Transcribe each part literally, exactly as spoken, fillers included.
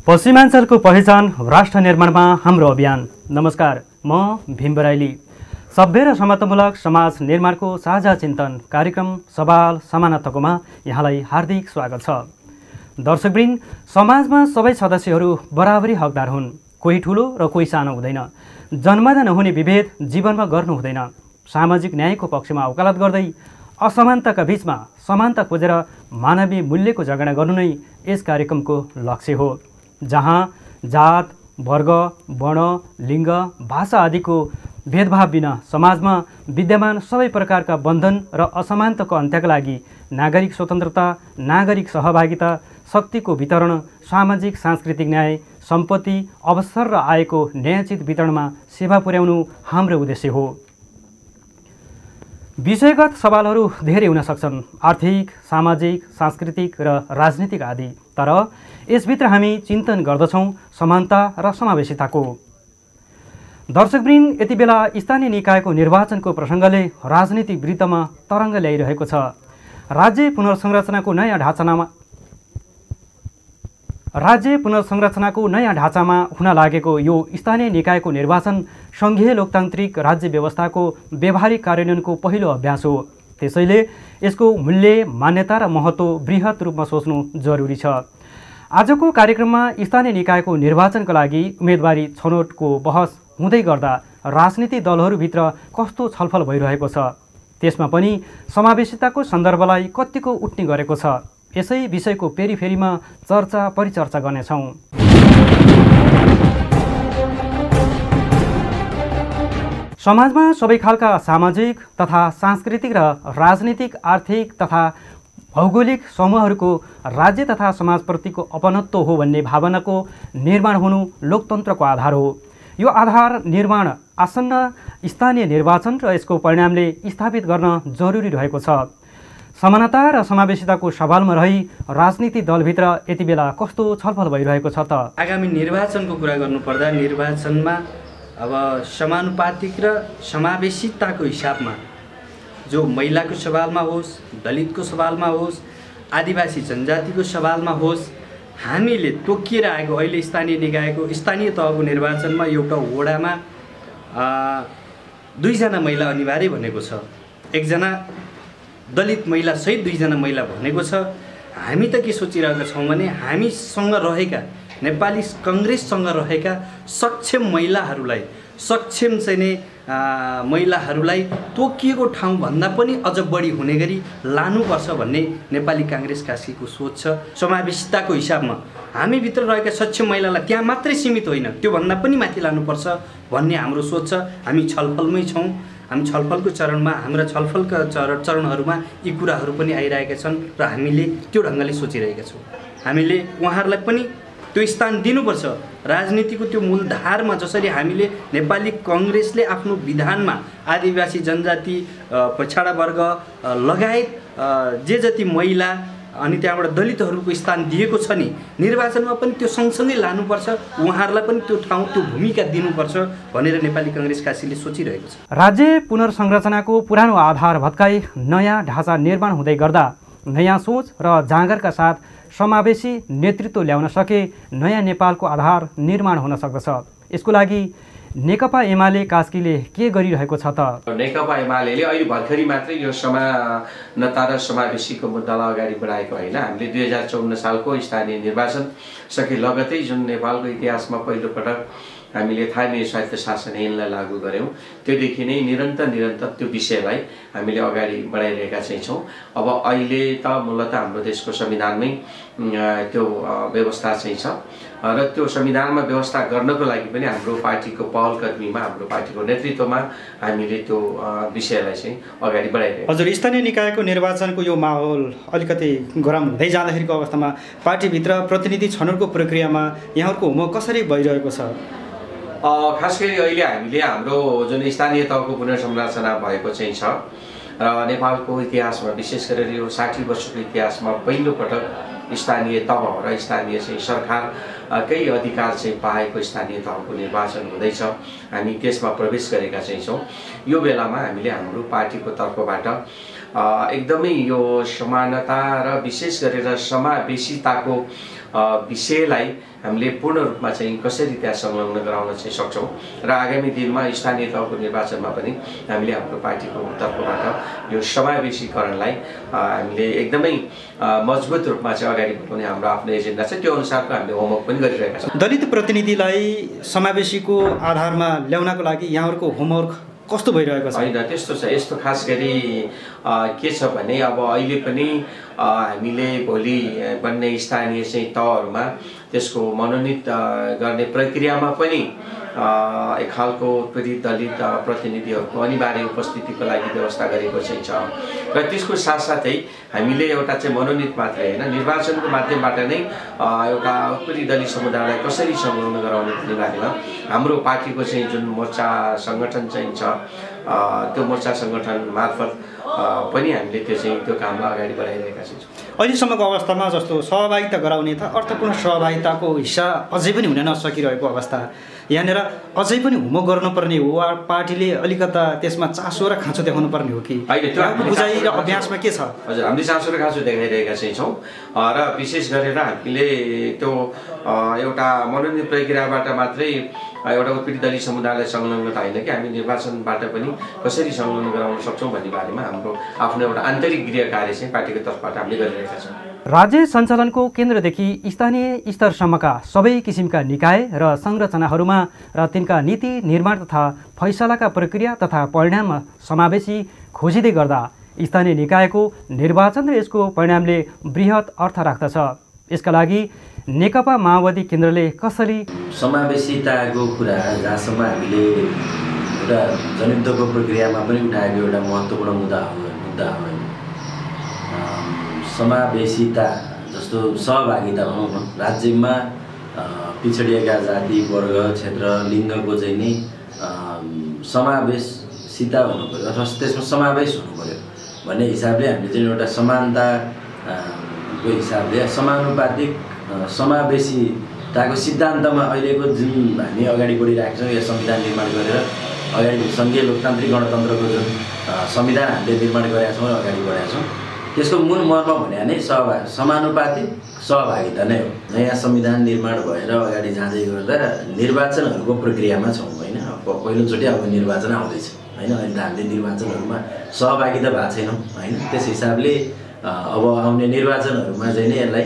पश्चिमाञ्चलको पहिचान राष्ट्र निर्माणमा हाम्रो अभियान। नमस्कार, म भीम बराइली। सभ्य र समतामूलक समाज निर्माणको साझा चिन्तन कार्यक्रम सवाल समानताकोमा यहाँलाई हार्दिक स्वागत छ। दर्शकवृन्द, समाजमा सबै सदस्यहरू बराबरी हकदार हुन्। कोही ठुलो र कोही सानो हुँदैन। जन्मदा नहुने विभेद जीवनमा गर्नु हुँदैन। सामाजिक न्यायको पक्षमा वकालत गर्दै असमानताका बीचमा समानता खोजेर मानवीय मूल्यको जगेर्ना गर्नु नै यस कार्यक्रमको लक्ष्य हो, जहाँ जात, वर्ग, वर्ण, लिङ्ग, भाषा आदिको भेदभाव बिना समाजमा विद्यमान सबै प्रकारका बन्धन र असमानताको अन्त्यका लागि नागरिक स्वतन्त्रता, नागरिक सहभागिता, शक्तिको वितरण, सामाजिक सांस्कृतिक न्याय, सम्पत्ति, अवसर र आयको न्यायोचित वितरणमा सेवा पुर्याउनु हाम्रो उद्देश्य हो। विषयगत सवालहरू धेरै हुन सक्छन्, आर्थिक, सामाजिक, सांस्कृतिक र राजनीतिक आदि। तर यसभित्र हामी चिन्तन गर्दछौँ समानता र समावेशिताको। दर्शकवृन्द, यति बेला स्थानीय निकायको निर्वाचनको प्रसङ्गले राजनीतिक वृत्तमा तरङ्ग ल्याइरहेको छ। राज्य पुनर्संरचनाको नयाँ ढाँचामा राज्य पुनर्संरचनाको नयाँ ढाँचामा हुन लागेको यो स्थानीय निकायको निर्वाचन सङ्घीय लोकतान्त्रिक राज्य व्यवस्थाको व्यावहारिक कार्यान्वयनको पहिलो अभ्यास हो। त्यसैले यसको मूल्य, मान्यता र महत्त्व बृहत रूपमा सोच्नु जरुरी छ। आजको कार्यक्रममा स्थानीय निकायको निर्वाचनका लागि उम्मेदवारी छनौटको बहस हुँदै गर्दा राजनीतिक दलहरूभित्र कस्तो छलफल भइरहेको छ, त्यसमा पनि समावेशिताको सन्दर्भलाई कतिको उठ्ने गरेको छ, यसै विषयको पेरिफेरीमा चर्चा परिचर्चा गर्नेछौँ। समाजमा सबै खालका सामाजिक तथा सांस्कृतिक र राजनीतिक, आर्थिक तथा भौगोलिक समूहहरूको राज्य तथा समाजप्रतिको अपनत्व हो भन्ने भावनाको निर्माण हुनु लोकतन्त्रको आधार हो। यो आधार निर्माण आसन्न स्थानीय निर्वाचन र यसको परिणामले स्थापित गर्न जरुरी रहेको छ। समानता र समावेशिताको सवालमा रही राजनीतिक दलभित्र यति बेला कस्तो छलफल भइरहेको छ त? आगामी निर्वाचनको कुरा गर्नुपर्दा निर्वाचनमा अब समानुपातिक र समावेशिताको हिसाबमा जो महिलाको सवालमा होस्, दलितको सवालमा होस्, आदिवासी जनजातिको सवालमा होस्, हामीले तोकिएर आएको अहिले स्थानीय निकायको स्थानीय तहको निर्वाचनमा एउटा वडामा दुईजना महिला अनिवार्य भनेको छ। एकजना दलित महिला सहित दुईजना महिला भनेको छ। हामी त के सोचिरहेका छौँ भने हामीसँग रहेका नेपाली कङ्ग्रेससँग रहेका सक्षम महिलाहरूलाई सक्षम चाहिँ नै महिलाहरूलाई तोकिएको ठाउँभन्दा पनि अझ बढी हुने गरी लानुपर्छ भन्ने नेपाली काङ्ग्रेस काशीको सोच छ। समावेशिताको हिसाबमा हामीभित्र रहेका सक्षम महिलालाई त्यहाँ मात्रै सीमित होइन, त्योभन्दा पनि माथि लानुपर्छ भन्ने हाम्रो सोच छ। हामी छलफलमै छौँ। हामी छलफलको चरणमा हाम्रा छलफलका चरण चरणहरूमा यी कुराहरू पनि आइरहेका छन् र हामीले त्यो ढङ्गले सोचिरहेका छौँ। हामीले उहाँहरूलाई पनि त्यो स्थान दिनुपर्छ। राजनीतिको त्यो मूलधारमा जसरी हामीले नेपाली कङ्ग्रेसले आफ्नो विधानमा आदिवासी जनजाति, पछाडा वर्ग लगायत जे जति महिला अनि त्यहाँबाट दलितहरूको स्थान दिएको छ नि, निर्वाचनमा पनि त्यो सँगसँगै लानुपर्छ, उहाँहरूलाई पनि त्यो ठाउँ, त्यो भूमिका दिनुपर्छ भनेर नेपाली कङ्ग्रेस काशीले सोचिरहेको छ। राज्य पुनर्संरचनाको पुरानो आधार भत्काई नयाँ ढाँचा निर्माण हुँदै गर्दा नयाँ सोच र जाँगरका साथ समावेशी नेतृत्व ल्याउन सके नयाँ नेपालको आधार निर्माण हुन सक्दछ। यसको लागि नेकपा एमाले कास्कीले के गरिरहेको छ त? नेकपा एमाले अहिले भर्खरै मात्रै यो समानता र समावेशीको मुद्दालाई अगाडि बढाएको होइन। हामीले दुई हजार चौन्न सालको स्थानीय निर्वाचन सके लगतै जुन नेपालको इतिहासमा पहिलोपटक हामीले स्थानीय स्वायत्त शासन ऐनलाई लागू गऱ्यौँ, त्योदेखि नै निरन्तर निरन्तर त्यो विषयलाई हामीले अगाडि बढाइरहेका चाहिँ छौँ। अब अहिले त मूलतः हाम्रो देशको संविधानमै त्यो व्यवस्था चाहिँ छ र त्यो संविधानमा व्यवस्था गर्नको लागि पनि हाम्रो पार्टीको पहल कदमीमा, हाम्रो पार्टीको नेतृत्वमा हामीले त्यो विषयलाई चाहिँ अगाडि बढाइरहेको। हजुर, स्थानीय निकायको निर्वाचनको यो माहौल अलिकति गरम हुँदै जाँदाखेरिको अवस्थामा पार्टीभित्र प्रतिनिधि छनौटको प्रक्रियामा यहाँहरूको होमवर्क कसरी भइरहेको छ? खास गरी अहिले हामीले हाम्रो जुन स्थानीय तहको पुनर्संरचना भएको चाहिँ छ र नेपालको इतिहासमा विशेष गरेर यो साठी वर्षको इतिहासमा पहिलोपटक स्थानीय तह र स्थानीय चाहिँ सरकारकै अधिकार चाहिँ पाएको स्थानीय तहको निर्वाचन हुँदैछ। हामी त्यसमा प्रवेश गरेका चाहिँ छौँ। यो बेलामा हामीले हाम्रो पार्टीको तर्फबाट एकदमै यो समानता र विशेष गरेर समावेशिताको विषयलाई हामीले पूर्ण रूपमा चाहिँ कसरी त्यहाँ संलग्न गराउन चाहिँ सक्छौँ र आगामी दिनमा स्थानीय तहको निर्वाचनमा पनि हामीले हाम्रो पार्टीको तर्फबाट यो समावेशीकरणलाई हामीले एकदमै मजबुत रूपमा चाहिँ अगाडि बढाउने हाम्रो आफ्नो एजेन्डा छ। त्यो अनुसारको हामीले होमवर्क पनि गरिरहेका छौँ। दलित प्रतिनिधिलाई समावेशीको आधारमा ल्याउनको लागि यहाँहरूको होमवर्क कस्तो भइरहेको छ? होइन, त्यस्तो छ। यस्तो खास गरी के छ भने अब अहिले पनि हामीले भोलि बन्ने स्थानीय चाहिँ तहहरूमा त्यसको मनोनित गर्ने प्रक्रियामा पनि एक खालको पीडित दलित प्रतिनिधिहरूको अनिवार्य उपस्थितिको लागि व्यवस्था गरेको चाहिँ छ र त्यसको साथसाथै हामीले एउटा चाहिँ मनोनित मात्रै होइन, निर्वाचनको माध्यमबाट नै एउटा उत्पीडित दलित समुदायलाई कसरी संलग्न गराउने भन्ने बारेमा हाम्रो पार्टीको चाहिँ जुन मोर्चा सङ्गठन चाहिँ छ त्यो मोर्चा सङ्गठन मार्फत पनि हामीले त्यो चाहिँ त्यो कामलाई अगाडि बढाइरहेका छौँ। अहिलेसम्मको अवस्थामा जस्तो सहभागिता गराउने त अर्थपूर्ण सहभागिताको हिस्सा अझै पनि हुन नसकिरहेको अवस्था, यहाँनिर अझै पनि होमवर्क गर्नुपर्ने हो वा पार्टीले अलिकता त्यसमा चासो र खाँचो देखाउनु पर्ने हो कि? बुझाइ र अभ्यासमा के छ? हजुर, हामीले चासो र खाँचो देखाइरहेका चाहिँ छौँ र विशेष गरेर हामीले त्यो एउटा मनोनित प्रक्रियाबाट मात्रै एउटा उत्पीडित दलित समुदायलाई संलग्नता होइन कि हामी निर्वाचनबाट पनि कसरी संलग्न गराउन सक्छौँ भन्ने बारेमा हाम्रो आफ्नो एउटा आन्तरिक गृह कार्य चाहिँ पार्टीको तर्फबाट हामीले गरिरहेका छौँ। राज्य सञ्चालनको केन्द्रदेखि स्थानीय स्तरसम्मका सबै किसिमका निकाय र संरचनाहरूमा र तिनका नीति निर्माण तथा फैसलाका प्रक्रिया तथा परिणाममा समावेशी खोजिँदै गर्दा स्थानीय निकायको निर्वाचन र यसको परिणामले बृहत अर्थ राख्दछ। यसका लागि नेकपा माओवादी केन्द्रले कसरी समावेशिताको कुरा जहाँसम्म हामीले एउटा जनयुद्धको प्रक्रियामा पनि उठाएको एउटा महत्त्वपूर्ण मुद्दा हो मुद्दा हो समावेशिता जस्तो सहभागिता भनौँ न, राज्यमा पिछडिएका जाति वर्ग क्षेत्र लिङ्गको चाहिँ नि समावेशिता हुनु पऱ्यो अथवा त्यसमा समावेश हुनु पऱ्यो भन्ने हिसाबले हामीले चाहिँ एउटा समानताको हिसाबले समानुपातिक समावेशिताको सिद्धान्तमा अहिलेको जुन हामी अगाडि बढिरहेका छौँ, यो संविधान निर्माण गरेर अगाडि सङ्घीय लोकतान्त्रिक गणतन्त्रको जुन संविधान हामीले निर्माण गरेका छौँ र अगाडि बढाएका छौँ, त्यसको मूल मर्म भने नै सहभाग समानुपातिक सहभागिता नै हो। नयाँ संविधान निर्माण भएर अगाडि जाँदै गर्दा निर्वाचनहरूको प्रक्रियामा छौँ होइन। पहिलोचोटि अब निर्वाचन आउँदैछ होइन, अहिले त हामीले निर्वाचनहरूमा सहभागिता भएको छैनौँ होइन। त्यस हिसाबले अब आउने निर्वाचनहरूमा चाहिँ नै यसलाई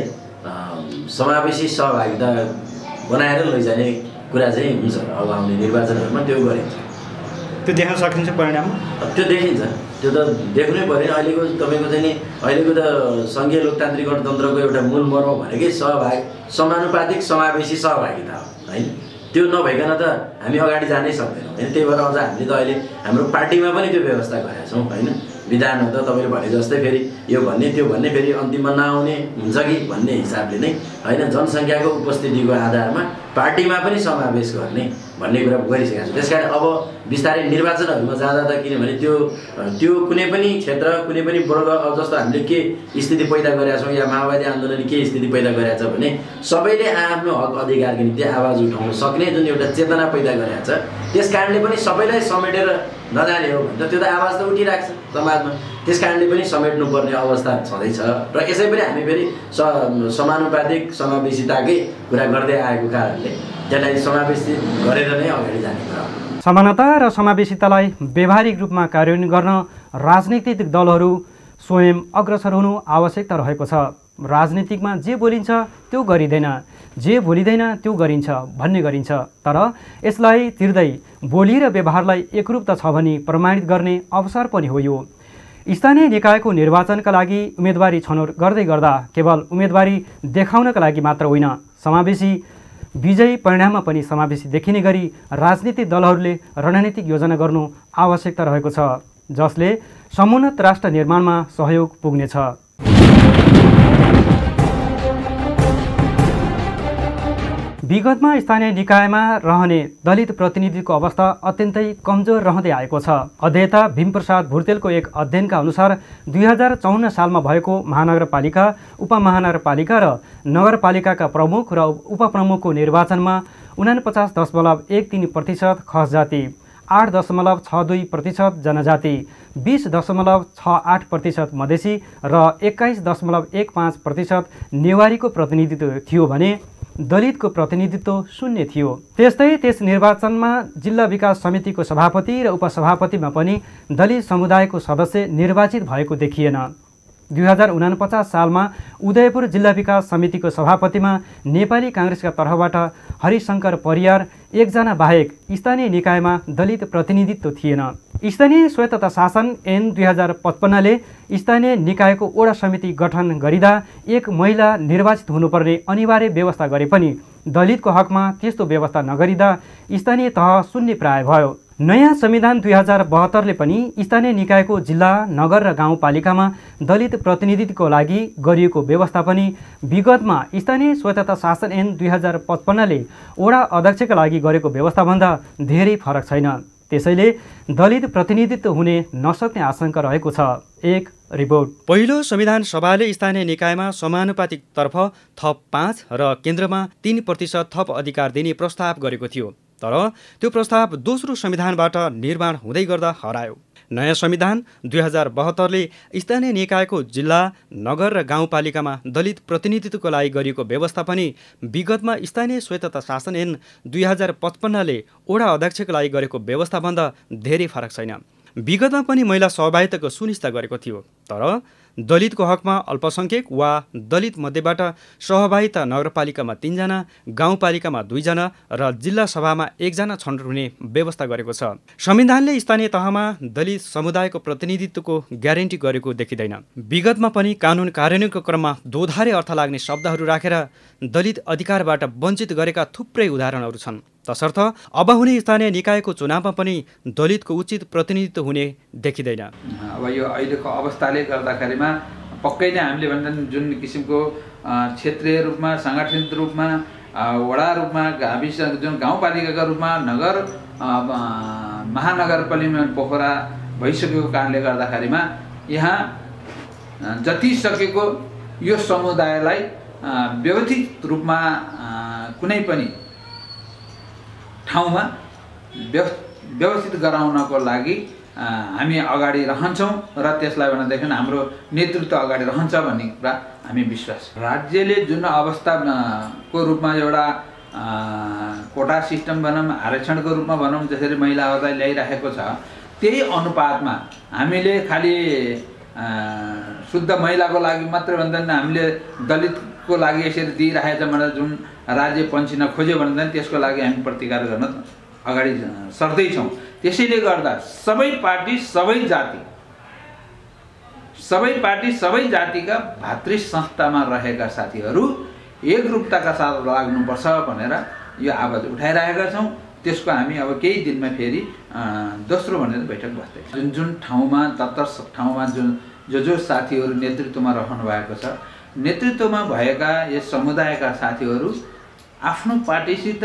समावेशी सहभागिता बनाएर लैजाने कुरा चाहिँ हुन्छ। अब आउने निर्वाचनहरूमा त्यो गरिन्छ, त्यो देख्न सकिन्छ परिणाम, त्यो देखिन्छ, त्यो त देख्नै पऱ्यो। अहिलेको तपाईँको चाहिँ नि अहिलेको त सङ्घीय लोकतान्त्रिक गणतन्त्रको एउटा मूल मर्म भनेकै सहभाग समानुपातिक समावेशी सहभागिता हो होइन। त्यो नभइकन त हामी अगाडि जानै सक्दैनौँ होइन। त्यही भएर अझ हामीले त अहिले हाम्रो पार्टीमा पनि त्यो व्यवस्था गरेका छौँ होइन। विधानमा त तपाईँले भने जस्तै फेरि यो भन्ने त्यो भन्ने फेरि अन्तिममा नआउने हुन्छ कि भन्ने हिसाबले नै होइन, जनसङ्ख्याको उपस्थितिको आधारमा पार्टीमा पनि समावेश गर्ने भन्ने कुरा गरिसकेका छौँ। त्यस कारण अब बिस्तारै निर्वाचनहरूमा जाँदा त किनभने त्यो त्यो कुनै पनि क्षेत्र कुनै पनि वर्ग अब जस्तो हामीले के स्थिति पैदा गरेका छौँ या माओवादी आन्दोलनले के स्थिति पैदा गरेका छ भने सबैले आफ्नो हक अधिकारको निम्ति आवाज उठाउन सक्ने जुन एउटा चेतना पैदा गरेका छ, त्यस कारणले पनि सबैलाई समेटेर नजाने हो भने त त्यो त आवाज त उठिरहेको छ समाजमा। त्यस कारणले पनि समेट्नुपर्ने अवस्था छँदैछ र यसै पनि हामी फेरि स समानुपातिक समावेशिताकै कुरा गर्दै आएको कारणले त्यसलाई समावेशित गरेर नै अगाडि जाने कुरा हो। समानता र समावेशितालाई व्यावहारिक रूपमा कार्यान्वयन गर्न राजनीतिक दलहरू स्वयं अग्रसर हुनु आवश्यकता रहेको छ। राजनीतिकमा जे बोलिन्छ त्यो गरिँदैन, जे बोलिँदैन त्यो गरिन्छ भन्ने गरिन्छ, तर यसलाई तिर्दै बोली र व्यवहारलाई एकरूपता छ भनी प्रमाणित गर्ने अवसर पनि हो। यो स्थानीय निकायको निर्वाचनका लागि उम्मेदवारी छनौट गर्दै गर्दा केवल उम्मेदवारी देखाउनका लागि मात्र होइन, समावेशी विजयी परिणाममा पनि समावेशी देखिने गरी राजनीतिक दलहरूले रणनीतिक योजना गर्नु आवश्यकता रहेको छ, जसले समुन्नत राष्ट्र निर्माणमा सहयोग पुग्नेछ। विगतमा स्थानीय निकायमा रहने दलित प्रतिनिधिको अवस्था अत्यन्तै कमजोर रहँदै आएको छ। अध्येता भीमप्रसाद भुर्तेलको एक अध्ययनका अनुसार दुई हजार चौन्न सालमा भएको महानगरपालिका, उपमहानगरपालिका र नगरपालिकाका प्रमुख र उपप्रमुखको निर्वाचनमा उनापचास दशमलव एक तीन प्रतिशत खस जाति, आठ दशमलव छ दुई प्रतिशत जनजाति, बिस दशमलव छ आठ प्रतिशत मधेसी र एक्काइस दशमलव एक पाँच प्रतिशत नेवारीको प्रतिनिधित्व थियो भने दलितको प्रतिनिधित्व शून्य थियो। त्यस्तै त्यस निर्वाचनमा जिल्ला विकास समितिको सभापति र उपसभापतिमा पनि दलित समुदायको सदस्य निर्वाचित भएको देखिएन। दुई हजार उनापचास सालमा उदयपुर जिल्ला विकास समितिको सभापतिमा नेपाली काङ्ग्रेसका तर्फबाट हरिशङ्कर परियार एकजना बाहेक स्थानीय निकायमा दलित प्रतिनिधित्व थिएन। स्थानीय स्वायत्त तथा शासन ऐन दुई हजार पचपन्नले स्थानीय निकायको ओडा समिति गठन गरिँदा एक महिला निर्वाचित हुनुपर्ने अनिवार्य व्यवस्था गरे पनि दलितको हकमा त्यस्तो व्यवस्था नगरिँदा स्थानीय तह शून्य प्राय भयो। नयाँ संविधान दुई हजार बहत्तरले पनि स्थानीय निकायको जिल्ला, नगर र गाउँपालिकामा दलित प्रतिनिधित्वको लागि गरिएको व्यवस्था पनि विगतमा स्थानीय स्वायत्तता शासन ऐन दुई हजार पचपन्नले ओडा अध्यक्षका लागि गरेको व्यवस्थाभन्दा धेरै फरक छैन। त्यसैले दलित प्रतिनिधित्व हुने नसक्ने आशंका रहेको छ। एक रिपोर्ट। पहिलो संविधान सभाले स्थानीय निकायमा समानुपातिक तर्फ थप पाँच र केन्द्रमा तीन प्रतिशत थप अधिकार दिने प्रस्ताव गरेको थियो, तर त्यो प्रस्ताव दोस्रो संविधानबाट निर्माण हुँदै गर्दा हरायो। नयाँ संविधान दुई हजार बहत्तरले स्थानीय निकायको जिल्ला, नगर र गाउँपालिकामा दलित प्रतिनिधित्वको लागि गरिएको व्यवस्था पनि विगतमा स्थानीय स्वायत्तता शासन ऐन दुई हजार पचपन्नले ओडा अध्यक्षका लागि गरेको व्यवस्थाभन्दा धेरै फरक छैन। विगतमा पनि महिला सहभागिताको सुनिश्चित गरेको थियो, तर दलितको हकमा अल्पसङ्ख्यक वा दलित मध्येबाट सहभागिता नगरपालिकामा तीनजना, गाउँपालिकामा दुईजना र जिल्ला सभामा एकजना छनौट हुने व्यवस्था गरेको छ। संविधानले स्थानीय तहमा दलित समुदायको प्रतिनिधित्वको ग्यारेन्टी गरेको देखिँदैन। विगतमा पनि कानुन कार्यान्वयनको क्रममा दोधारे अर्थ लाग्ने शब्दहरू राखेर दलित अधिकारबाट वञ्चित गरेका थुप्रै उदाहरणहरू छन्। तसर्थ अब हुने स्थानीय निकायको चुनावमा पनि दलितको उचित प्रतिनिधित्व हुने देखिँदैन। अब यो अहिलेको अवस्थाले गर्दाखेरिमा पक्कै नै हामीले भन्दा जुन किसिमको क्षेत्रीय रूपमा, सङ्गठित रूपमा, वडा रूपमा, गाविस जुन गाउँपालिकाका रूपमा, नगर महानगरपालिका पोखरा भइसकेको कारणले गर्दाखेरिमा यहाँ जति सकेको यो समुदायलाई व्यवस्थित रूपमा कुनै पनि ठाउँमा व्यवस्थित गराउनको लागि हामी अगाडि रहन्छौँ र त्यसलाई भनेदेखि हाम्रो नेतृत्व अगाडि रहन्छ भन्ने कुरा हामी विश्वास। राज्यले जुन अवस्थाको रूपमा एउटा कोटा सिस्टम भनौँ, आरक्षणको रूपमा भनौँ, जसरी महिलाहरूलाई ल्याइराखेको छ, त्यही अनुपातमा हामीले खालि शुद्ध महिलाको लागि मात्र भन्दैन, हामीले दलितको लागि यसरी दिइरहेछ भनेर जुन राज्य पन्छिन खोज्यो भने त्यसको लागि हामी प्रतिकार गर्न अगाडि सर्दैछौँ। त्यसैले गर्दा सबै पार्टी, सबै जाति, सबै पार्टी सबै जातिका भातृ संस्थामा रहेका साथीहरू एकरूपताका साथ लाग्नुपर्छ भनेर यो आवाज उठाइरहेका छौँ। त्यसको हामी अब केही दिनमा फेरि दोस्रो भनेर बैठक बस्दैछौँ। जुन जुन ठाउँमा तत्तर ठाउँमा जुन जो जो साथीहरू नेतृत्वमा रहनु भएको छ, नेतृत्वमा भएका यस समुदायका साथीहरू आफ्नो पार्टीसित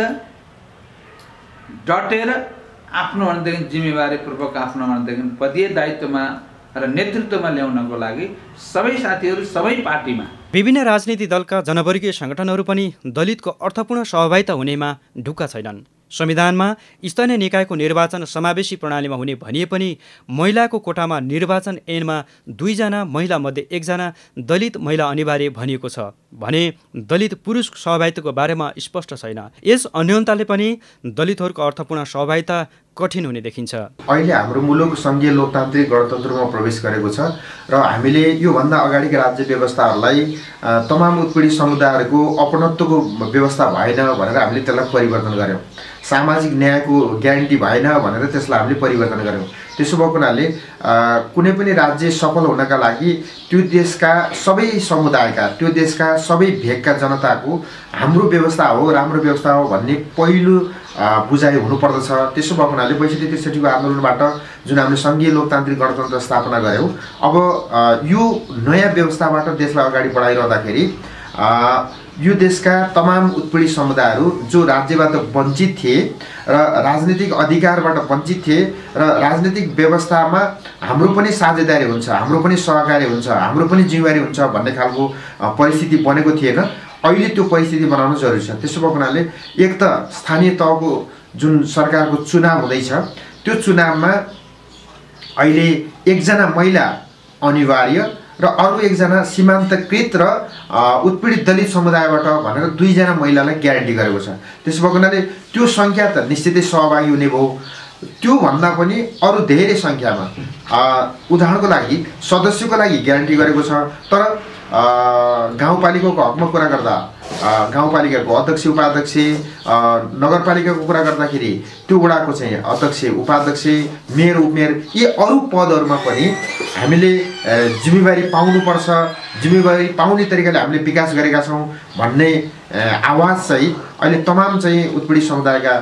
डटेर आफ्नो भनेदेखि जिम्मेवारीपूर्वक आफ्नो भनेदेखि पदीय दायित्वमा र नेतृत्वमा ल्याउनको लागि सबै साथीहरू सबै पार्टीमा विभिन्न राजनीतिक दलका जनवर्गीय सङ्गठनहरू पनि दलितको अर्थपूर्ण सहभागिता हुनेमा ढुक्का छैनन्। संविधानमा स्थानीय निकायको निर्वाचन समावेशी प्रणालीमा हुने भनिए पनि महिलाको कोटामा निर्वाचन ऐनमा दुईजना महिला मध्ये एकजना दलित महिला अनिवार्य भनिएको छ भने दलित पुरुष सहभागिताको बारेमा स्पष्ट छैन। यस अन्योन्यताले पनि दलितहरूको अर्थपूर्ण सहभागिता कठिन हुने देखिन्छ। अहिले हाम्रो मुलुक सङ्घीय लोकतान्त्रिक गणतन्त्रमा प्रवेश गरेको छ र हामीले योभन्दा अगाडिका राज्य व्यवस्थाहरूलाई तमाम उत्पीडित समुदायहरूको अपनत्वको व्यवस्था भएन भनेर हामीले त्यसलाई परिवर्तन गऱ्यौँ। सामाजिक न्यायको ग्यारेन्टी भएन भनेर त्यसलाई हामीले परिवर्तन गऱ्यौँ। त्यसो भएको हुनाले कुनै पनि राज्य सफल हुनका लागि त्यो देशका सबै समुदायका, त्यो देशका सबै भेगका जनताको हाम्रो व्यवस्था हो, राम्रो व्यवस्था हो भन्ने पहिलो बुझाइ हुनुपर्दछ। त्यसो भएको हुनाले बैसठी त्रिसठीको आन्दोलनबाट जुन हामीले सङ्घीय लोकतान्त्रिक गणतन्त्र स्थापना गऱ्यौँ, अब यो नयाँ व्यवस्थाबाट देशलाई अगाडि बढाइरहँदाखेरि यो देशका तमाम उत्पीडित समुदायहरू जो राज्यबाट वञ्चित थिए र राजनीतिक अधिकारबाट वञ्चित थिए र राजनीतिक व्यवस्थामा हाम्रो पनि साझेदारी हुन्छ, हाम्रो पनि सहकारी हुन्छ, हाम्रो पनि जिम्मेवारी हुन्छ भन्ने खालको परिस्थिति बनेको थिएन। अहिले त्यो परिस्थिति बनाउनु जरुरी छ। त्यसो भएको हुनाले एक त स्थानीय तहको जुन सरकारको चुनाव हुँदैछ त्यो चुनावमा अहिले एकजना महिला अनिवार्य र अरू एकजना सीमान्तकृत र उत्पीडित दलित समुदायबाट भनेर दुईजना महिलालाई ग्यारेन्टी गरेको छ। त्यसो भएको हुनाले त्यो सङ्ख्या त निश्चितै सहभागी हुने भयो। त्योभन्दा पनि अरू धेरै सङ्ख्यामा उदाहरणको लागि सदस्यको लागि ग्यारेन्टी गरेको छ। तर गाउँपालिकाको हकमा कुरा गर्दा गाउँपालिकाको अध्यक्ष उपाध्यक्ष, नगरपालिकाको कुरा गर्दाखेरि त्यो वडाको चाहिँ अध्यक्ष उपाध्यक्ष, मेयर उपमेयर, यी अरू पदहरूमा पनि हामीले जिम्मेवारी पाउनुपर्छ, जिम्मेवारी पाउने तरिकाले हामीले विकास गरेका छौँ भन्ने आवाज चाहिँ अहिले तमाम चाहिँ उत्पीडित समुदायका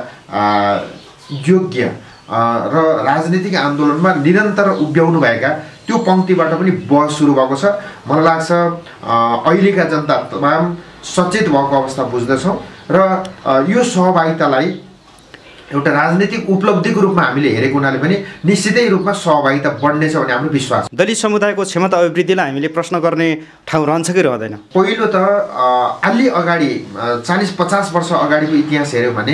योग्य र राजनीतिक आन्दोलनमा निरन्तर उभ्याउनु भएका त्यो पङ्क्तिबाट पनि बहस सुरु भएको छ। मलाई लाग्छ अहिलेका जनता तमाम सचेत भएको अवस्था बुझ्दछौँ र यो सहभागितालाई एउटा राजनीतिक उपलब्धिको रूपमा हामीले हेरेको हुनाले पनि निश्चितै रूपमा सहभागिता बढ्नेछ भन्ने हाम्रो विश्वास। दलित समुदायको क्षमता अभिवृद्धिलाई हामीले प्रश्न गर्ने ठाउँ रहन्छ कि रहँदैन? पहिलो त अलि अगाडि चालिस पचास वर्ष अगाडिको इतिहास हेऱ्यौँ भने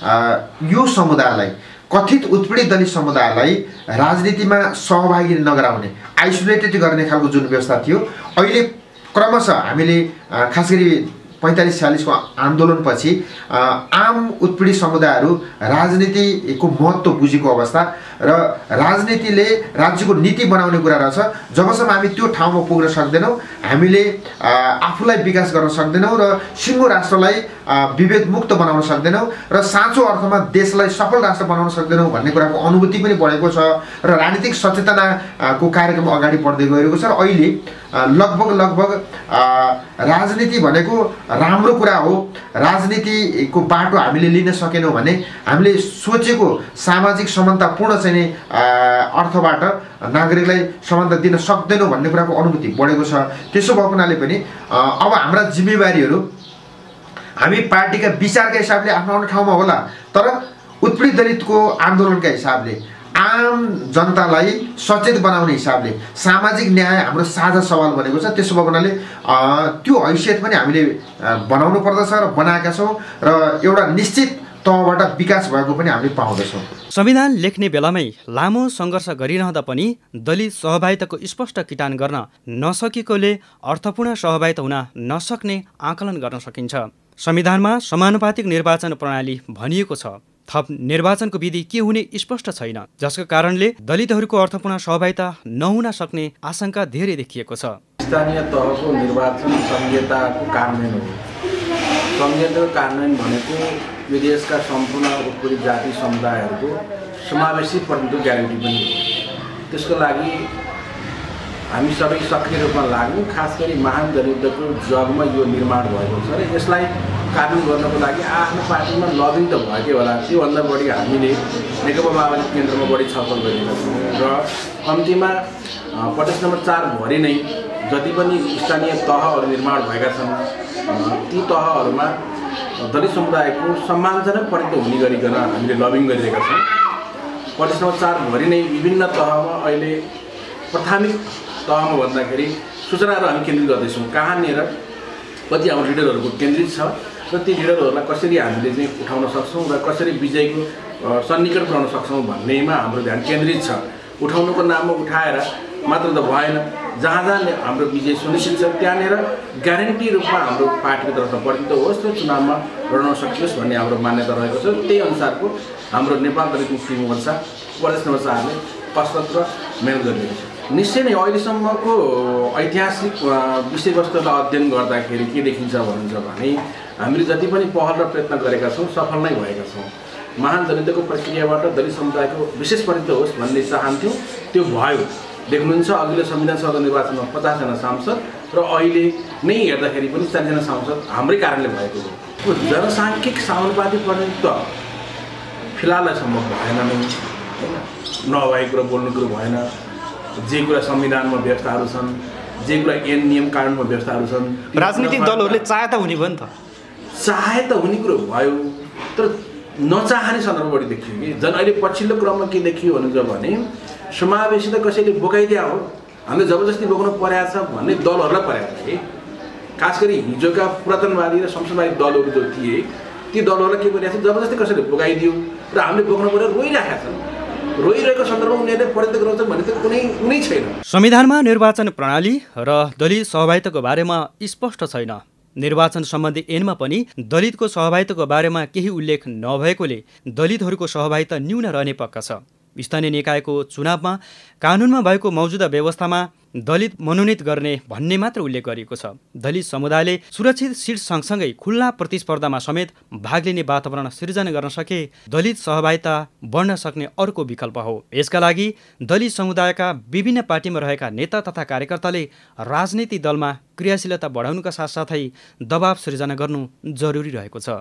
यो समुदायलाई, कथित उत्पीडित दलित समुदायलाई राजनीतिमा सहभागी नगराउने, आइसोलेटेड गर्ने खालको जुन व्यवस्था थियो, अहिले क्रमशः हामीले खास गरी पैँतालिस छयालिसको आन्दोलनपछि आम उत्पीडित समुदायहरू राजनीतिको महत्त्व बुझेको अवस्था र राजनीतिले राज्यको नीति बनाउने कुरा रहेछ। जबसम्म हामी त्यो ठाउँमा पुग्न सक्दैनौँ, हामीले आफूलाई विकास गर्न सक्दैनौँ र सिङ्गो राष्ट्रलाई विभेदमुक्त बनाउन सक्दैनौँ र साँचो अर्थमा देशलाई सफल राष्ट्र बनाउन सक्दैनौँ भन्ने कुराको अनुभूति पनि बढेको छ र राजनीतिक सचेतनाको कार्यक्रम अगाडि बढ्दै गइरहेको छ। र अहिले लगभग लगभग राजनीति भनेको राम्रो कुरा हो, राजनीतिको बाटो हामीले लिन सकेनौँ भने हामीले सोचेको सामाजिक समानतापूर्ण चाहिँ अर्थबाट नागरिकलाई समानता दिन सक्दैनौँ भन्ने कुराको अनुभूति बढेको छ। त्यसो भएको हुनाले पनि अब हाम्रा जिम्मेवारीहरू हामी पार्टीका विचारका हिसाबले आफ्नो आफ्नो ठाउँमा होला, तर उत्पीडित दलितको आन्दोलनका हिसाबले, आम जनतालाई सचेत बनाउने हिसाबले सामाजिक न्याय हाम्रो साझा सवाल बनेको छ। त्यसो भएको हुनाले त्यो हैसियत पनि हामीले बनाउनु पर्दछ र बनाएका छौँ र एउटा निश्चित तहबाट विकास भएको पनि हामीले पाउँदछौँ। संविधान लेख्ने बेलामै लामो सङ्घर्ष गरिरहँदा पनि दलित सहभागिताको स्पष्ट किटान गर्न नसकेकोले अर्थपूर्ण सहभागिता हुन नसक्ने आकलन गर्न सकिन्छ। संविधानमा समानुपातिक निर्वाचन प्रणाली भनिएको छ, थप निर्वाचनको विधि के हुने स्पष्ट छैन, जसको कारणले दलितहरूको अर्थपूर्ण सहभागिता नहुन सक्ने आशंका धेरै देखिएको छ। स्थानीय तहको निर्वाचन संहिताको कार्यान्वयन हो। संहिताको कार्यान्वयन भनेको यो देशका सम्पूर्ण उत्पीडित जाति समुदायहरूको समावेशी प्रतिनिधित्व ग्यारेन्टी पनि हो। त्यसको लागि हामी सबै सक्रिय रूपमा लाग्यौँ। खास गरी महान जनयुद्धको जगमा यो निर्माण भएको छ र यसलाई कार्यान्वयन गर्नको लागि आफ्नो पार्टीमा लबिङ त भएकै होला, त्योभन्दा बढी हामीले नेकपा माओवादी केन्द्रमा बढी छलफल गरेका छौँ र कम्तीमा प्रदेश नम्बर चारभरि नै जति पनि स्थानीय तहहरू निर्माण भएका छन् ती तहहरूमा दलित समुदायको सम्मानजनक प्रतिनिधित्व हुने गरिकन हामीले लबिङ गरिरहेका छौँ। प्रदेश नम्बर चारभरि नै विभिन्न तहमा अहिले प्राथमिक तहमा भन्दाखेरि सूचनाहरू हामी केन्द्रित गर्दैछौँ, कहाँनिर कति हाम्रो लिडरहरूको केन्द्रित छ र ती लिडरहरूलाई कसरी हामीले चाहिँ उठाउन सक्छौँ र कसरी विजयको सन्निकट बनाउन सक्छौँ भन्नेमा हाम्रो ध्यान केन्द्रित छ। उठाउनुको नाममा उठाएर मात्र त भएन, जहाँ जहाँ हाम्रो विजय सुनिश्चित छ त्यहाँनिर ग्यारेन्टी रूपमा हाम्रो पार्टीको तर्फमा प्रतिनिधित्व होस् र चुनावमा लड्न सकियोस् भन्ने हाम्रो मान्यता रहेको छ। त्यही अनुसारको हाम्रो नेपाल दलित मुक्ति मोर्चा प्रदेश नम्बर चारले कसरत र मेहनत गरिरहेको छ। निश्चय नै अहिलेसम्मको ऐतिहासिक विषयवस्तुलाई अध्ययन गर्दाखेरि के देखिन्छ भन्नुहुन्छ भने हामीले जति पनि पहल र प्रयत्न गरेका छौँ सफल नै भएका छौँ। महान जनयुद्धको प्रक्रियाबाट दलित समुदायको विशेष प्रतिनिधित्व होस् भन्ने चाहन्थ्यौँ, त्यो भयो। देख्नुहुन्छ अघिल्लो संविधान सभा निर्वाचनमा पचासजना सांसद र अहिले नै हेर्दाखेरि पनि चारजना सांसद हाम्रै कारणले भएको हो। जनसाङ्ख्यिक समानुपातिक प्रतिनिधित्व फिलहाललाई सम्भव भएन नै, होइन, नभएको कुरा बोल्ने कुरो भएन। जे कुरा संविधानमा व्यवस्थाहरू छन्, जे कुरा ऐन नियम कानुनमा व्यवस्थाहरू छन्, राजनीतिक दलहरूले चाहे त हुने भयो नि त, चाहे त हुने कुरो भयो, तर नचाहने सन्दर्भ बढी देखियो कि झन् अहिले पछिल्लो क्रममा के देखियो भन्नुहुन्छ भने समावेशी त कसैले बोकाइदिया हो, हामीले जबरजस्ती बोक्नु परेको छ भन्ने दलहरूलाई परेको छ कि खास गरी हिजोका पुरातनवादी र संसदवादी दलहरू जो थिए ती दलहरूलाई के गरिरहेको छ, जबरजस्ती कसैले बोकाइदियो र हामीले बोक्नु परेर रोइरहेका छन्। रोइरहेको सन्दर्भमा उनीहरूले प्रयत्न गर्छन् भने त कुनै कुनै छैन। संविधानमा निर्वाचन प्रणाली र दलित सहभागिताको बारेमा स्पष्ट छैन। निर्वाचन सम्बन्धी ऐनमा पनि दलितको सहभागिताको बारेमा केही उल्लेख नभएकोले दलितहरूको सहभागिता न्यून रहने पक्का छ। स्थानीय निकायको चुनावमा कानुनमा भएको मौजुदा व्यवस्थामा दलित मनोनित गर्ने भन्ने मात्र उल्लेख गरिएको छ। दलित समुदायले सुरक्षित सिट सँगसँगै खुल्ला प्रतिस्पर्धामा समेत भाग लिने वातावरण सिर्जना गर्न सके दलित सहभागिता बढ्न सक्ने अर्को विकल्प हो। यसका लागि दलित समुदायका विभिन्न पार्टीमा रहेका नेता तथा कार्यकर्ताले राजनीतिक दलमा क्रियाशीलता बढाउनुका साथसाथै दबाव सिर्जना गर्नु जरुरी रहेको छ।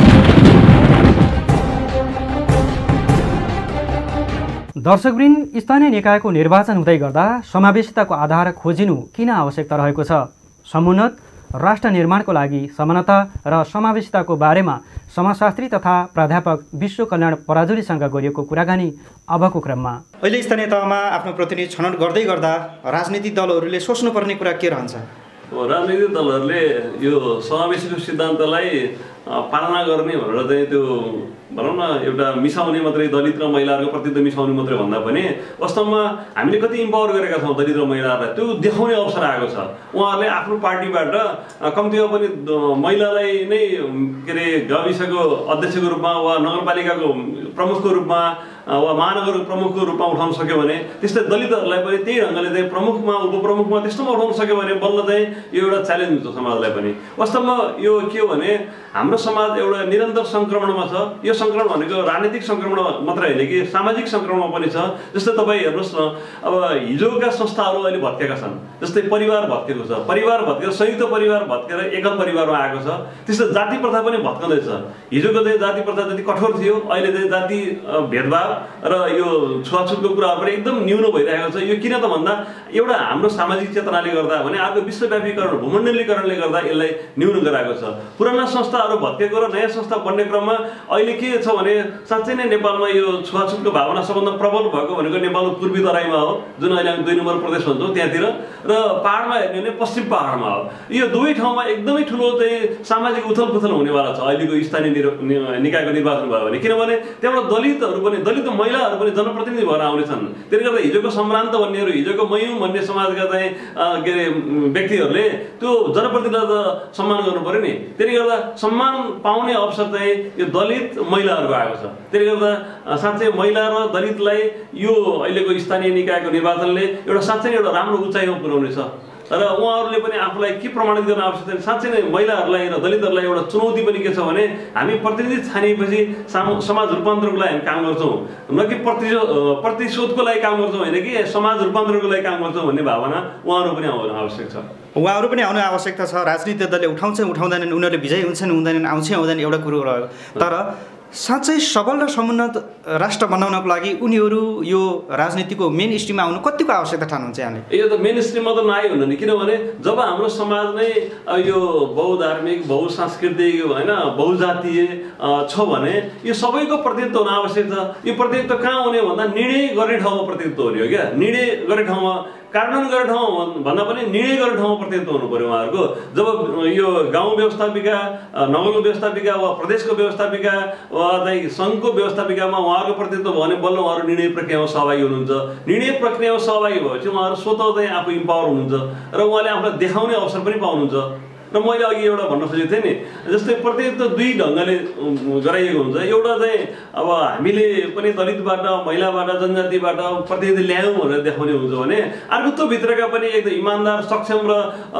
दर्शकवृन्द, स्थानीय निकायको निर्वाचन हुँदै गर्दा समावेशिताको आधार खोजिनु किन आवश्यकता रहेको छ? समुन्नत राष्ट्र निर्माणको लागि समानता र समावेशिताको बारेमा समाजशास्त्री तथा प्राध्यापक विश्व कल्याण पराजुलीसँग गरिएको कुराकानी अबको क्रममा। अहिले स्थानीय तहमा आफ्नो प्रतिनिधि छनौट गर्दै गर्दा राजनीतिक दलहरूले सोच्नुपर्ने कुरा के रहन्छ? राजनीतिक दलहरूले यो समावेशीको सिद्धान्तलाई पालना गर्ने भनेर चाहिँ त्यो भनौँ न एउटा मिसाउने मात्रै दलित र महिलाहरूको प्रतिनिधित्व मिसाउने मात्रै भन्दा पनि वास्तवमा हामीले कति इम्पावर गरेका छौँ दलित र महिलाहरूलाई त्यो देखाउने अवसर आएको छ। उहाँहरूले आफ्नो पार्टीबाट कम्तीमा पनि महिलालाई नै के अरे गाविसको अध्यक्षको रूपमा वा नगरपालिकाको प्रमुखको रूपमा वा महानगर प्रमुखको रूपमा उठाउन सक्यो भने त्यस्तै दलितहरूलाई पनि त्यही ढङ्गले चाहिँ प्रमुखमा उपप्रमुखमा त्यस्तोमा उठाउन सक्यो भने बल्ल चाहिँ यो एउटा च्यालेन्ज हुन्छ समाजलाई पनि। वास्तवमा यो के हो भने हाम्रो समाज एउटा निरन्तर सङ्क्रमणमा छ। यो सङ्क्रमण भनेको राजनीतिक सङ्क्रमण मात्रै होइन कि सामाजिक सङ्क्रमण पनि छ। जस्तै तपाईँ हेर्नुहोस् न, अब हिजोका संस्थाहरू अहिले भत्केका छन्। जस्तै परिवार भत्केको छ, परिवार भत्केर संयुक्त परिवार भत्केर एकल परिवारमा आएको छ। त्यस्तै जाति प्रथा पनि भत्काउँदैछ। हिजोको चाहिँ जाति प्रथा जति कठोर थियो अहिले चाहिँ जाति भेदभाव र यो छुवाछुतको कुराहरू पनि एकदम न्यून भइरहेको छ। यो किन त भन्दा एउटा हाम्रो सामाजिक चेतनाले गर्दा भने अर्को विश्वव्यापीकरण भूमण्डलीकरणले गर्दा यसलाई न्यून गराएको छ। पुराना संस्थाहरू भत्केको र नयाँ संस्था बन्ने क्रममा अहिले के छ भने साँच्चै नै नेपालमा यो छुवाछुतको भावना सबभन्दा प्रबल भएको भनेको नेपालको पूर्वी तराईमा हो, जुन अहिले हामी दुई नम्बर प्रदेश भन्छौँ त्यहाँतिर, र पहाडमा हेर्ने भने पश्चिम पहाडमा हो। यो दुवै ठाउँमा एकदमै ठुलो चाहिँ सामाजिक उथलपुथल हुनेवाला छ अहिलेको स्थानीय निकायको निर्वाचन भयो भने। किनभने त्यहाँबाट दलितहरू पनि दलित महिलाहरू पनि जनप्रतिनिधि भएर आउनेछन्। त्यसले गर्दा हिजोको सम्भ्रान्त भन्नेहरू हिजोको मयौँ भन्ने समाजका चाहिँ के अरे व्यक्तिहरूले त्यो जनप्रतिनिधिलाई त सम्मान गर्नु पऱ्यो नि। त्यसले गर्दा सम्मान पाउने अवसर चाहिँ यो दलित महिलाहरूको आएको छ। त्यसले गर्दा साँच्चै महिला र दलितलाई यो अहिलेको स्थानीय निकायको निर्वाचनले एउटा साँच्चै एउटा राम्रो उचाइमा पुर्याउने छ। र उहाँहरूले पनि आफूलाई के प्रमाणित गर्न आवश्यक छ? साँच्चै नै महिलाहरूलाई र दलितहरूलाई एउटा चुनौती पनि के छ भने हामी प्रतिनिधि छानिएपछि समाज रूपान्तरको लागि हामी काम गर्छौँ, न कि प्रतिशोध प्रतिशोधको लागि काम गर्छौँ होइन कि समाज रूपान्तरको लागि काम गर्छौँ भन्ने भावना उहाँहरू पनि आउनु आवश्यक छ। उहाँहरू पनि आउनु आवश्यकता छ। राजनीतिक दलले उठाउँछ उठाउँदैनन्, उनीहरूले विजय हुन्छन् हुँदैनन्, आउँछ आउँदैन एउटा कुरो रह्यो। तर साँच्चै सबल र समुन्नत राष्ट्र बनाउनको लागि उनीहरू यो राजनीतिको मेन स्ट्रिममा आउनु कतिको आवश्यकता ठान्नुहुन्छ यहाँले? यो त मेन स्ट्रिममा त नआइ हुन्न नि। किनभने जब हाम्रो समाज नै यो बहुधार्मिक बहुसांस्कृतिक होइन बहुजातीय छ भने यो सबैको प्रतिनिधित्व हुन आवश्यक छ। यो प्रतिनिधित्व कहाँ हुने भन्दा निर्णय गर्ने ठाउँमा प्रतिनिधित्व हुने हो क्या। निर्णय गर्ने ठाउँमा कार्यान्वयन गर्ने ठाउँमा भन्दा पनि निर्णय गर्ने ठाउँमा प्रतिनिधित्व हुनु पऱ्यो उहाँहरूको। जब यो गाउँ व्यवस्थापिका, नगरको व्यवस्थापिका वा प्रदेशको व्यवस्थापिका वा चाहिँ सङ्घको व्यवस्थापिकामा उहाँहरूको प्रतिनिधित्व भयो भने बल्ल उहाँहरू निर्णय प्रक्रियामा सहभागी हुनुहुन्छ। निर्णय प्रक्रियामा सहभागी भएपछि उहाँहरू स्वतः चाहिँ आफू इम्पावर हुनुहुन्छ र उहाँले आफूलाई देखाउने अवसर पनि पाउनुहुन्छ। र मैले अघि एउटा भन्न खोजेको थिएँ नि, जस्तै प्रतिनिधित्व दुई ढङ्गले गराइएको हुन्छ। एउटा चाहिँ अब हामीले पनि दलितबाट महिलाबाट जनजातिबाट प्रतिनिधि ल्यायौँ भनेर देखाउने हुन्छ भने अर्को त्यो भित्रका पनि एकदम इमान्दार सक्षम र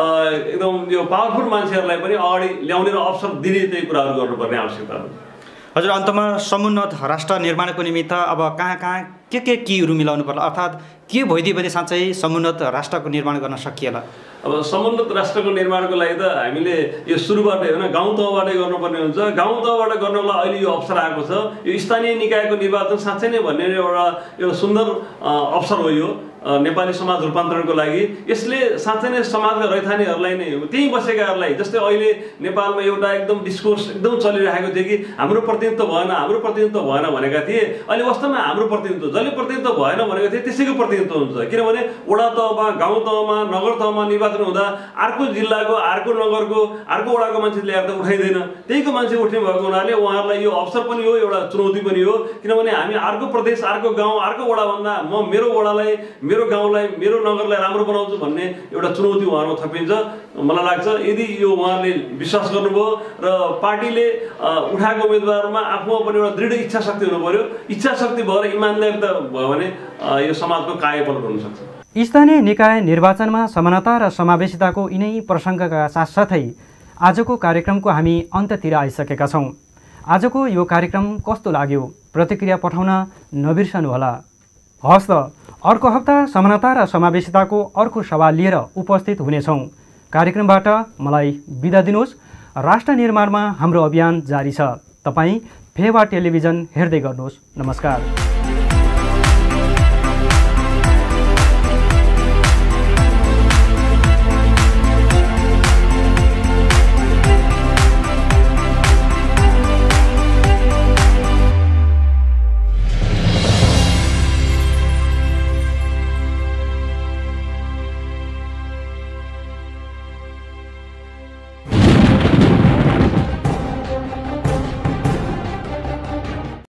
एकदम यो पावरफुल मान्छेहरूलाई पनि अगाडि ल्याउने र अवसर दिने चाहिँ कुराहरू गर्नुपर्ने आवश्यकता हो। हजुर, अन्तमा समुन्नत राष्ट्र निर्माणको निमित्त अब कहाँ कहाँ के के कीहरू मिलाउनु पर्ला, अर्थात् के भइदियो भने साँच्चै समुन्नत राष्ट्रको निर्माण गर्न सकिएला? अब समुन्नत राष्ट्रको निर्माणको लागि त हामीले यो सुरुबाटै होइन गाउँ तहबाटै गर्नुपर्ने हुन्छ। गाउँ तहबाट गर्नको लागि अहिले यो अवसर आएको छ। यो स्थानीय निकायको निर्वाचन साँच्चै नै भन्ने एउटा एउटा सुन्दर अवसर हो। यो नेपाली समाज रूपान्तरणको लागि यसले साँच्चै नै समाजका रैथानेहरूलाई नै त्यहीँ बसेकाहरूलाई जस्तै अहिले नेपालमा एउटा एकदम डिस्कोर्स एकदम चलिरहेको थियो कि हाम्रो प्रतिनिधित्व भएन हाम्रो प्रतिनिधित्व भएन भनेका थिए। अहिले वास्तवमा हाम्रो प्रतिनिधित्व जसले प्रतिनिधित्व भएन भनेको थिए त्यसैको प्रतिनिधित्व हुन्छ, किनभने वडा तहमा गाउँ तहमा नगर तहमा निर्वाचन हुँदा अर्को जिल्लाको अर्को नगरको अर्को वडाको मान्छे ल्याएर त उठाइँदैन, त्यहीको मान्छे उठ्ने भएको हुनाले उहाँहरूलाई यो अवसर पनि हो एउटा चुनौती पनि हो, किनभने हामी अर्को प्रदेश अर्को गाउँ अर्को वडाभन्दा म मेरो वडालाई मेरो गाउँलाई मेरो नगरलाई राम्रो बनाउँछु भन्ने एउटा चुनौती उहाँहरूमा थपिन्छ। मलाई लाग्छ यदि यो उहाँहरूले विश्वास गर्नुभयो र पार्टीले उठाएको उम्मेदवारमा आफूमा पनि एउटा दृढ इच्छा शक्ति हुनु पर्यो, इच्छा शक्ति भएर इमान्दारिता भयो भने यो समाजको कायापलट हुनसक्छ। स्थानीय निकाय निर्वाचनमा समानता र समावेशिताको यिनै प्रसङ्गका साथसाथै आजको कार्यक्रमको हामी अन्त्यतिर आइसकेका छौँ। आजको यो कार्यक्रम कस्तो लाग्यो प्रतिक्रिया पठाउन नबिर्सनुहोला। हस् त अर्को हप्ता समानता र समावेशिताको अर्को सवाल लिएर उपस्थित हुनेछौँ। कार्यक्रमबाट मलाई बिदा दिनुहोस्। राष्ट्र निर्माणमा हाम्रो अभियान जारी छ। तपाईँ फेवा टेलिभिजन हेर्दै गर्नुहोस्। नमस्कार।